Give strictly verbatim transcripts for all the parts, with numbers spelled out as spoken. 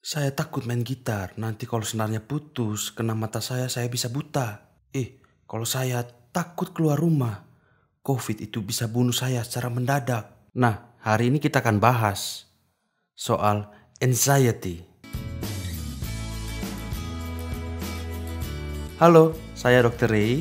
Saya takut main gitar, nanti kalau senarnya putus, kena mata saya, saya bisa buta. Eh, kalau saya takut keluar rumah, COVID itu bisa bunuh saya secara mendadak. Nah, hari ini kita akan bahas soal anxiety. Halo, saya dokter Ray.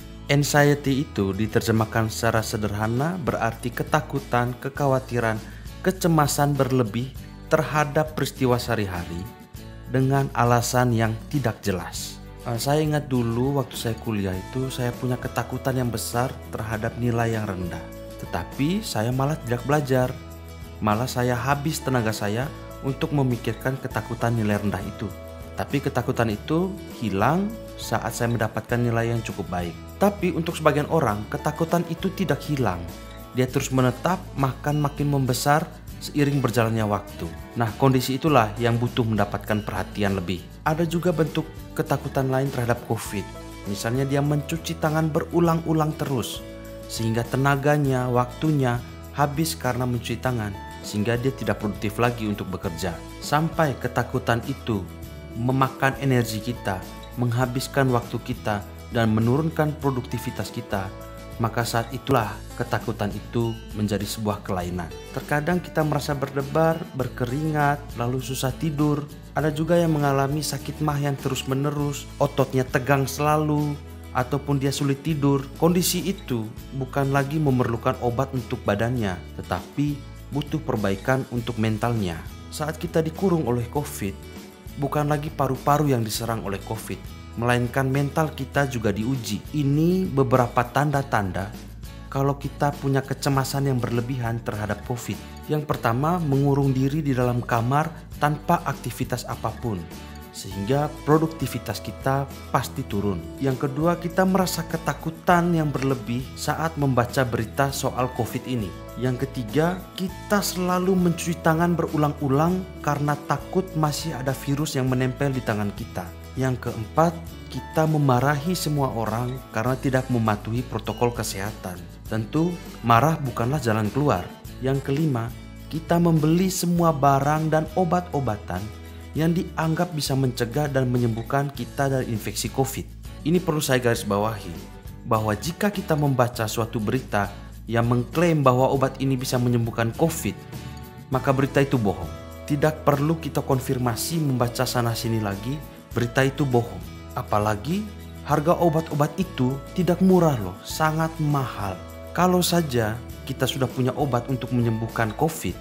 Anxiety itu diterjemahkan secara sederhana berarti ketakutan, kekhawatiran, kecemasan berlebih terhadap peristiwa sehari-hari dengan alasan yang tidak jelas. Uh, saya ingat dulu waktu saya kuliah itu saya punya ketakutan yang besar terhadap nilai yang rendah. Tetapi saya malah tidak belajar. Malah saya habis tenaga saya untuk memikirkan ketakutan nilai rendah itu. Tapi ketakutan itu hilang saat saya mendapatkan nilai yang cukup baik. Tapi untuk sebagian orang ketakutan itu tidak hilang. Dia terus menetap, bahkan makin membesar seiring berjalannya waktu. Nah, kondisi itulah yang butuh mendapatkan perhatian lebih. Ada juga bentuk ketakutan lain terhadap COVID. Misalnya dia mencuci tangan berulang-ulang terus, sehingga tenaganya, waktunya habis karena mencuci tangan, sehingga dia tidak produktif lagi untuk bekerja. Sampai ketakutan itu memakan energi kita, menghabiskan waktu kita, dan menurunkan produktivitas kita. Maka saat itulah ketakutan itu menjadi sebuah kelainan. Terkadang kita merasa berdebar, berkeringat, lalu susah tidur. Ada juga yang mengalami sakit mah yang terus menerus, ototnya tegang selalu, ataupun dia sulit tidur. Kondisi itu bukan lagi memerlukan obat untuk badannya, tetapi butuh perbaikan untuk mentalnya. Saat kita dikurung oleh COVID, bukan lagi paru-paru yang diserang oleh COVID, melainkan mental kita juga diuji. Ini beberapa tanda-tanda kalau kita punya kecemasan yang berlebihan terhadap COVID. Yang pertama, mengurung diri di dalam kamar tanpa aktivitas apapun, sehingga produktivitas kita pasti turun. Yang kedua, kita merasa ketakutan yang berlebih saat membaca berita soal COVID ini. Yang ketiga, kita selalu mencuci tangan berulang-ulang karena takut masih ada virus yang menempel di tangan kita. Yang keempat, kita memarahi semua orang karena tidak mematuhi protokol kesehatan. Tentu, marah bukanlah jalan keluar. Yang kelima, kita membeli semua barang dan obat-obatan yang dianggap bisa mencegah dan menyembuhkan kita dari infeksi COVID. Ini perlu saya garis bawahi, bahwa jika kita membaca suatu berita yang mengklaim bahwa obat ini bisa menyembuhkan COVID, maka berita itu bohong. Tidak perlu kita konfirmasi membaca sana-sini lagi, berita itu bohong. Apalagi harga obat-obat itu tidak murah loh, sangat mahal. Kalau saja kita sudah punya obat untuk menyembuhkan COVID,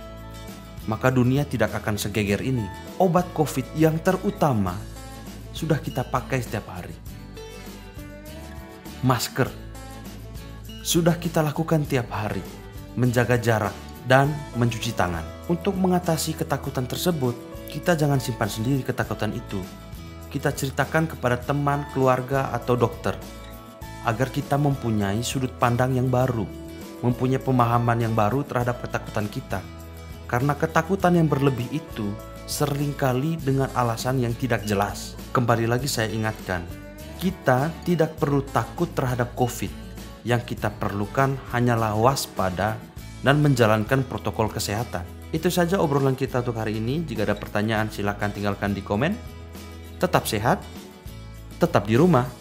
maka dunia tidak akan segeger ini. Obat COVID yang terutama sudah kita pakai setiap hari. Masker sudah kita lakukan tiap hari. Menjaga jarak dan mencuci tangan. Untuk mengatasi ketakutan tersebut, kita jangan simpan sendiri ketakutan itu. Kita ceritakan kepada teman, keluarga, atau dokter agar kita mempunyai sudut pandang yang baru, mempunyai pemahaman yang baru terhadap ketakutan kita. Karena ketakutan yang berlebih itu seringkali dengan alasan yang tidak jelas. Kembali lagi saya ingatkan, kita tidak perlu takut terhadap COVID. Yang kita perlukan hanyalah waspada dan menjalankan protokol kesehatan. Itu saja obrolan kita untuk hari ini. Jika ada pertanyaan silakan tinggalkan di komen. Tetap sehat, tetap di rumah.